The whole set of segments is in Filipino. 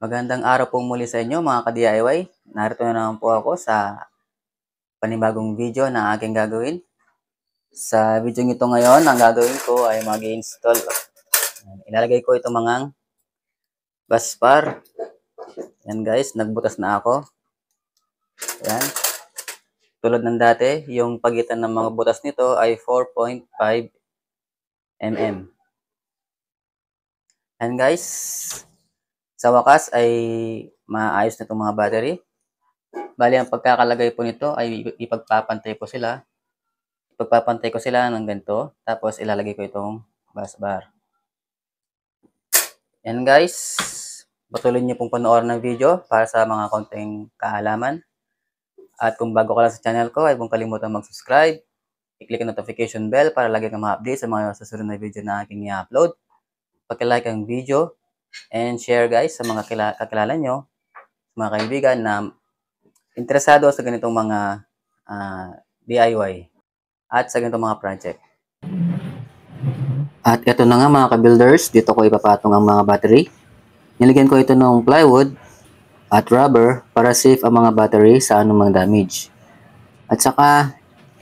Magandang araw po muli sa inyo mga ka-DIY. Narito na naman po ako sa panibagong video na aking gagawin. Sa video ito ngayon, ang gagawin ko ay mag-install. Ilalagay ko itong mga bus bar. Yan guys, nagbutas na ako. Yan. Tulad ng dati, yung pagitan ng mga butas nito ay 4.5 mm. Yan guys, sa wakas ay maayos na itong mga battery. Bali, ang pagkakalagay po nito ay ipagpapantay ko sila. Ipagpapantay ko sila ng ganito. Tapos ilalagay ko itong bus bar. Yan guys. Patuloy niyo pong panoorin ng video para sa mga konting kaalaman. At kung bago ka lang sa channel ko, ay kung kalimutan mag-subscribe. I-click ang notification bell para lagi kang ma-update sa mga susunod na video na aking i-upload. Pag-like ang video and share guys sa mga kakilala nyo, sa mga kaibigan na interesado sa ganitong mga DIY at sa ganitong mga project. At ito na nga mga ka-builders, dito ko ipapatong ang mga battery. Nilagyan ko ito ng plywood at rubber para safe ang mga battery sa anumang damage. At saka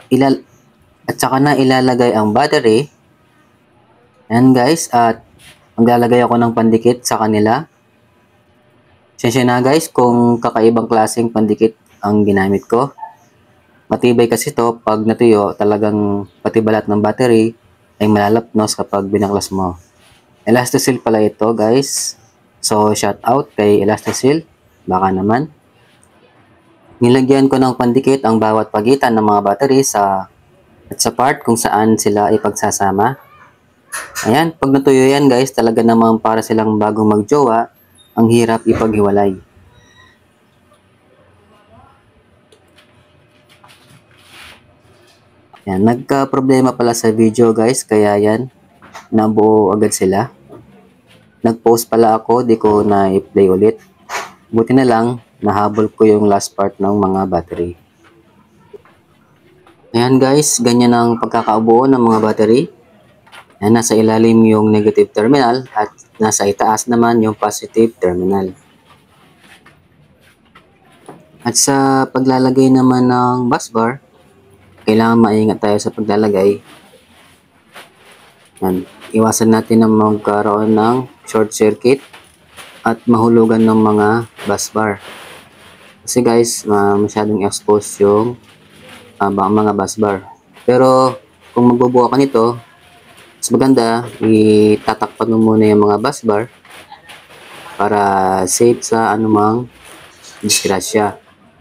na ilalagay ang battery. Yan guys, at maglalagay ako ng pandikit sa kanila. Sensya na guys kung kakaibang klaseng pandikit ang ginamit ko. Matibay kasi to, pag natuyo, talagang pati balat ng battery ay malalapnos kapag binaklas mo. Elastosil pala ito guys. So shout out kay Elastosil. Baka naman. Nilagyan ko ng pandikit ang bawat pagitan ng mga battery sa part kung saan sila ipagsasama. Ayan, pag natuyo yan guys, talaga namang para silang bagong magjowa, ang hirap ipaghiwalay. Yan, nagka-problema pala sa video guys, kaya yan, nabuo agad sila. Nag-post pala ako, di ko na i-play ulit. Buti na lang, nahabol ko yung last part ng mga battery. Ayan guys, ganyan ang pagkakaubuo ng mga battery. Ayan, nasa ilalim yung negative terminal at nasa itaas naman yung positive terminal. At sa paglalagay naman ng bus bar, kailangan maingat tayo sa paglalagay. Yan. Iwasan natin na magkaroon ng short circuit at mahulugan ng mga bus bar. Kasi guys, masyadong exposed yung mga bus bar. Pero kung magbubuka ka nito, mas maganda, itatakpan mo muna yung mga bus bar para safe sa anumang disgrasya.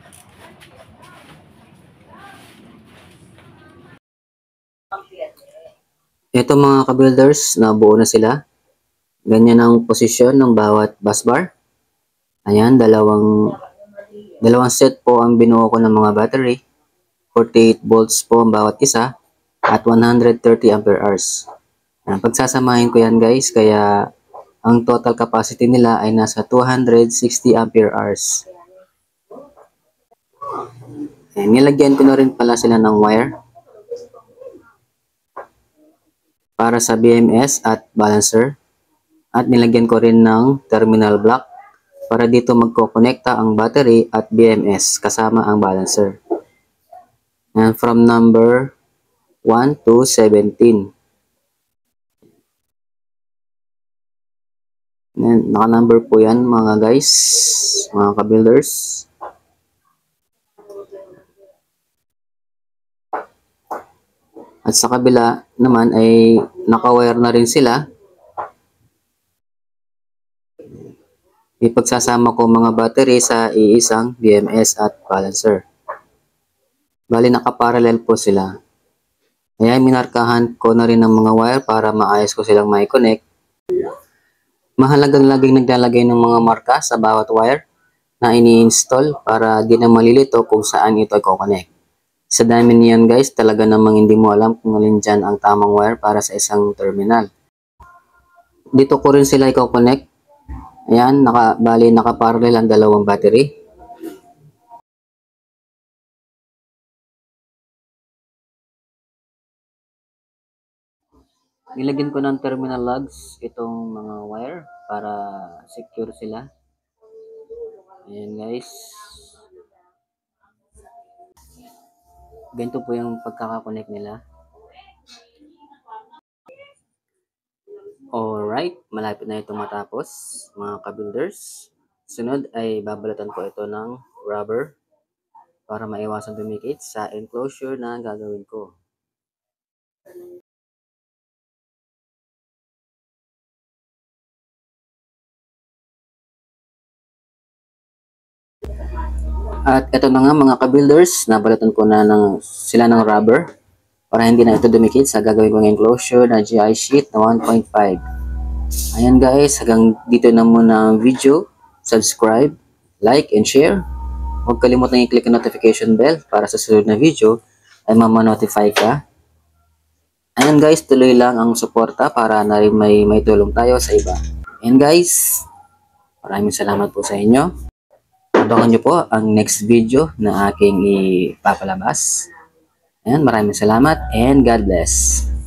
Ito mga ka-builders, nabuo na sila. Ganyan ang posisyon ng bawat bus bar. Ayan, dalawang set po ang binuo ko ng mga battery. 48 volts po ang bawat isa at 130 ampere hours. Pagsasamahin ko yan guys, kaya ang total capacity nila ay nasa 260 ampere hours. Ayan, nilagyan ko na rin pala sila ng wire para sa BMS at balancer. At nilagyan ko rin ng terminal block para dito magkokonekta ang battery at BMS kasama ang balancer. And from number 1 to 17. Naka-number po yan mga guys, mga ka-builders. At sa kabila naman ay naka-wire na rin sila. Ipagsasama ko mga battery sa iisang BMS at balancer. Bali naka-parallel po sila. Kaya minarkahan ko na rin ang mga wire para maayos ko silang mai-connect. Mahalagang laging naglalagay ng mga marka sa bawat wire na ini-install para di na malilito kung saan ito i-connect. Sa dami niyan guys, talaga namang hindi mo alam kung alin dyan ang tamang wire para sa isang terminal. Dito ko rin sila i-connect. Ayan, bali naka-parallel ang dalawang battery. Nilagyan ko ng terminal lugs itong mga wire para secure sila. Ayan guys. Ganito po yung pagkakakonect nila. Alright, malapit na itong matapos mga ka-builders. Sunod ay babalatan ko ito ng rubber para maiwasan dumikit sa enclosure na gagawin ko. At ito na nga mga ka-builders, nabalatan ko na sila ng rubber para hindi na ito dumikit sa gagawin kong enclosure na GI sheet na 1.5. Ayan guys, hanggang dito na muna ang video. Subscribe, like, and share. Huwag kalimutan i-click ang notification bell para sa susunod na video ay mama-notify ka. Ayan guys, tuloy lang ang suporta para na rin may tulong tayo sa iba. And guys, maraming salamat po sa inyo. Abangan nyo po ang next video na aking ipapalabas. Ayan, maraming salamat and God bless.